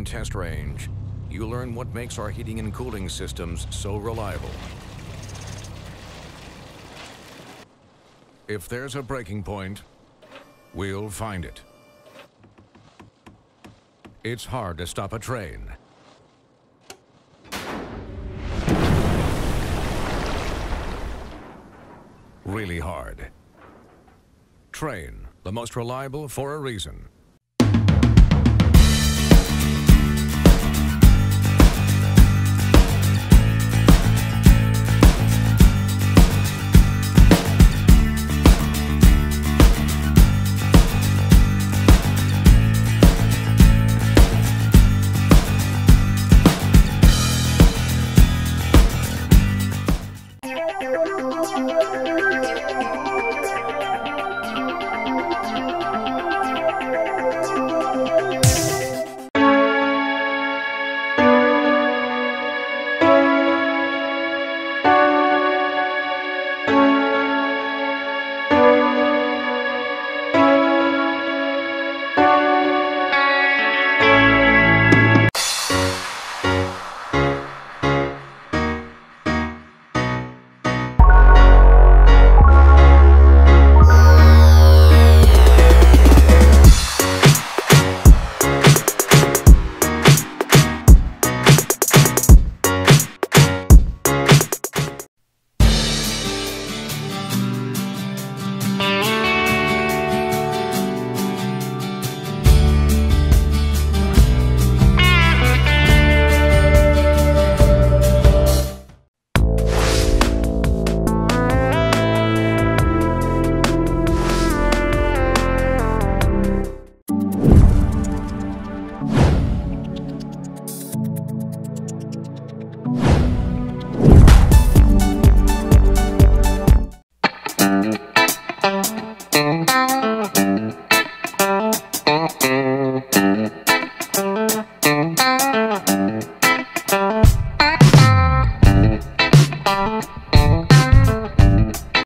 test range, you learn what makes our heating and cooling systems so reliable. If there's a breaking point, we'll find it. It's hard to stop a train. Really hard. Trane, the most reliable for a reason.